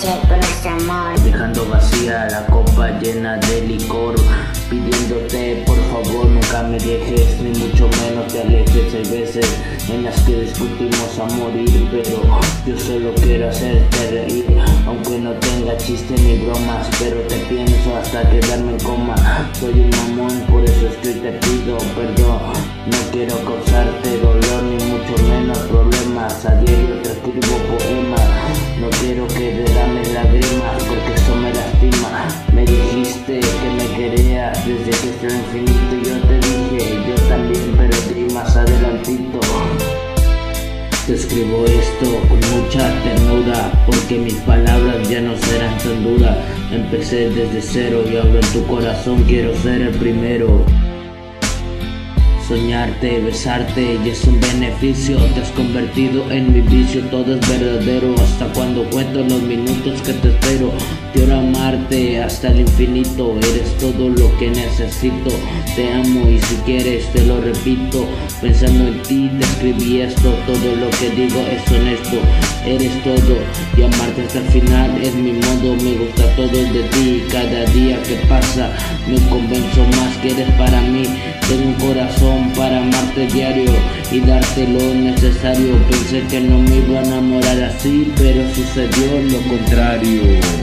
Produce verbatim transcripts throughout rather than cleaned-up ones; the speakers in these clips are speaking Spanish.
noche con nuestro amor, dejando vacía la copa llena de licor, pidiéndote por favor nunca me dejes, ni mucho menos te alejes. Hay veces en las que discutimos a morir, pero yo solo quiero hacerte reír, aunque no tenga chiste ni bromas, pero te pienso hasta quedarme en coma. Soy un mamón, por eso es que hoy te pido perdón. No quiero causarte dolor ni mucho menos problemas, a diario te escribo poemas. No quiero que derrames lágrimas porque eso me lastima. Me dijiste que me querías desde que estoy infinito y yo te dije yo también, pero di más adelantito. Te escribo esto con mucha ternura porque mis palabras ya no serán tan duras. Empecé desde cero y ahora en tu corazón quiero ser el primero. Soñarte, besarte y es un beneficio. Te has convertido en mi vicio, todo es verdadero. Hasta cuando cuento los minutos que te espero. Quiero amarte hasta el infinito. Eres todo lo que necesito. Te amo y si quieres te lo repito. Pensando en ti te escribí esto. Todo lo que digo es honesto. Eres todo y amarte hasta el final es mi modo. Me gusta todo de ti. Cada día que pasa me convenzo más que eres para mí. Tengo un corazón para amarte diario y darte lo necesario. Pensé que no me iba a enamorar así, pero sucedió lo contrario.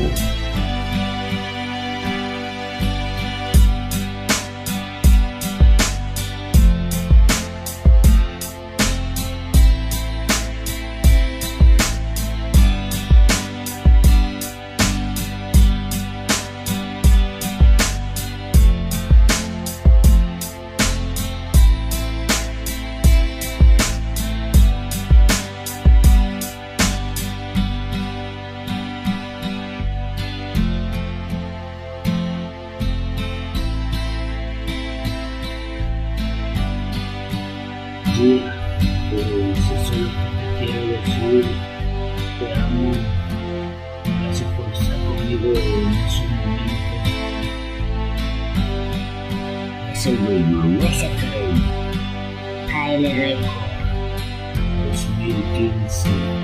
Pues eso es lo que te quiero decir. Te amo. Gracias por estar conmigo en esos momentos. es el ritmo, ese flow. Ahí le doy dos mil quince